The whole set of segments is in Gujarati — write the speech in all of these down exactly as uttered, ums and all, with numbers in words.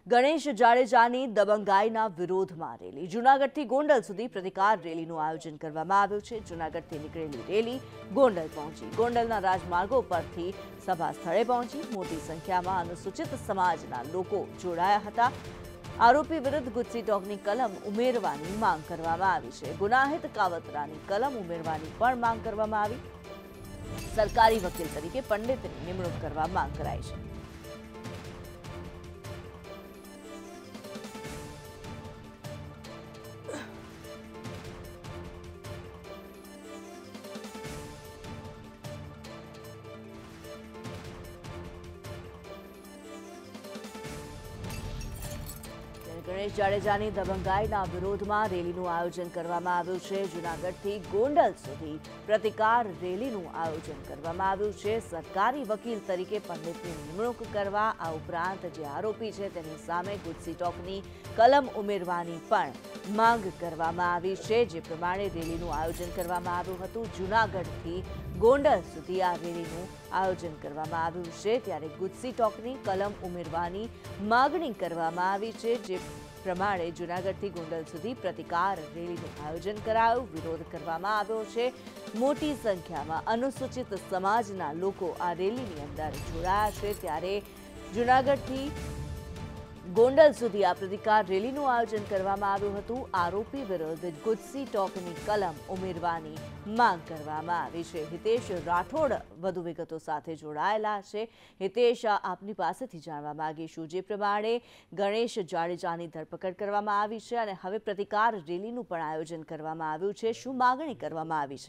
ગણેશ જાડેજાની દબંગાઈના વિરોધમાં રેલી જૂનાગઢથી ગોંડલ સુધી પ્રતિકાર રેલીનું આયોજન કરવામાં આવ્યું છે। જૂનાગઢથી નીકળેલી રેલી ગોંડલ પહોંચી। ગોંડલના રાજમાર્ગો પરથી સભા સ્થળે પહોંચી। મોટી સંખ્યામાં અનુસૂચિત સમાજના લોકો જોડાયા હતા। આરોપી વિરુદ્ધ ગુજસી ટોકની કલમ ઉમેરવાની માંગ કરવામાં આવી છે। ગુનાહિત કાવતરાની કલમ ઉમેરવાની પણ માંગ કરવામાં આવી। સરકારી વકીલ તરીકે પંડિતની નિમણૂક કરવા માંગ કરાઈ છે। ગણેશ જાડેજાની દબંગાઈના વિરોધમાં રેલીનું આયોજન કરવામાં આવ્યું છે। જૂનાગઢથી ગોંડલ સુધી પ્રતિકાર રેલીનું આયોજન કરવામાં આવ્યું છે। સરકારી વકીલ તરીકે પંડિતની નિમણૂક કરવા આ ઉપરાંત જે આરોપી છે તેની સામે ગુજસી ટોકની કલમ ઉમેરવાની પણ માંગ કરવામાં આવી છે। જે પ્રમાણે રેલીનું આયોજન કરવામાં આવ્યું હતું। જૂનાગઢથી ગોંડલ સુધી આ રેલીનું આયોજન કરવામાં આવ્યું છે। ત્યારે ગુજસી ટોકની કલમ ઉમેરવાની માગણી કરવામાં આવી છે। જે પ્રમાણે જૂનાગઢથી ગોંડલ સુધી પ્રતિકાર રેલીનું આયોજન કરાયું, વિરોધ કરવામાં આવ્યો છે। મોટી સંખ્યામાં અનુસૂચિત સમાજના લોકો આ રેલીની અંદર જોડાયા છે। ત્યારે જૂનાગઢથી ગોંડલ સુધી આ પ્રતિકાર રેલીનું આયોજન કરવામાં આવ્યું હતું। આરોપી વિરુદ્ધ ગુજસી ટોકની કલમ ઉમેરવાની માંગ કરવામાં આવી છે। હિતેશ રાઠોડ વધુ વિગતો સાથે જોડાયેલા છે। હિતેશ, આપની પાસેથી જાણવા માંગીશું જે પ્રમાણે ગણેશ જાડેજાની ધરપકડ કરવામાં આવી છે અને હવે પ્રતિકાર રેલીનું પણ આયોજન કરવામાં આવ્યું છે, શું માંગણી કરવામાં આવી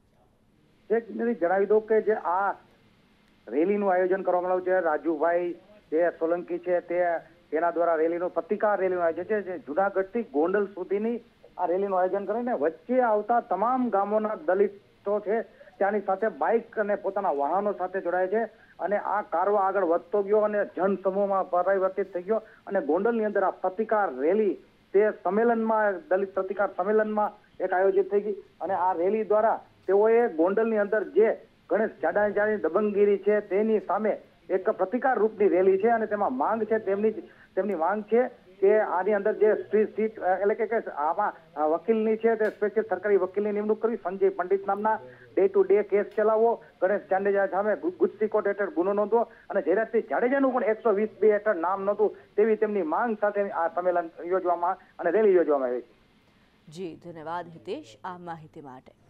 છે? જણાવી દો કે જે આ રેલીનું આયોજન કરવામાં આવ્યું છે, રાજુભાઈ જે સોલંકી છે તે તેના દ્વારા રેલીનું પ્રતિકાર રેલીનું આયોજન છે। જે જૂનાગઢથી ગોંડલ સુધીની આ રેલીનું આયોજન કરીને વચ્ચે આવતા તમામ ગામોના દલિતો છે ત્યાંની સાથે બાઇક અને પોતાના વાહનો સાથે જોડાય છે અને આ કારવો આગળ વધતો ગયો અને જનસમૂહમાં પરિવર્તિત થઈ ગયો અને ગોંડલની અંદર આ પ્રતિકાર રેલી તે સંમેલનમાં દલિત પ્રતિકાર સંમેલનમાં એક આયોજિત થઈ ગઈ અને આ રેલી દ્વારા તેઓએ ગોંડલની અંદર જે ગણેશ જાડેજાની દબંગગીરી છે તેની સામે એક પ્રતિકાર રૂપની રેલી છે અને તેમાં માંગ છે તેમની તેમની માંગ છે કે આની અંદર જે સીટ એટલે કે આમાં વકીલની છે તે સ્પેશિયલ સરકારી વકીલની નિમણૂક કરવી, સંજય પંડિત નામના ડે ટુ ડે કેસ ચલાવવો, ગણેશ જાડેજા સામે ગુજસી કોર્ટ હેઠળ ગુનો નોંધવો અને જયરાજસિંહ જાડેજાનું પણ એકસો વીસ બે હેઠળ નામ નહોતું તેવી તેમની માંગ સાથે આ સંમેલન યોજવામાં અને રેલી યોજવામાં આવી છે। જી ધન્યવાદ હિતેશ આ માહિતી માટે।